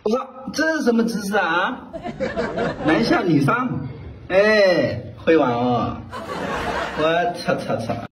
我说这是什么姿势啊？男下女上，哎，会玩哦！我操！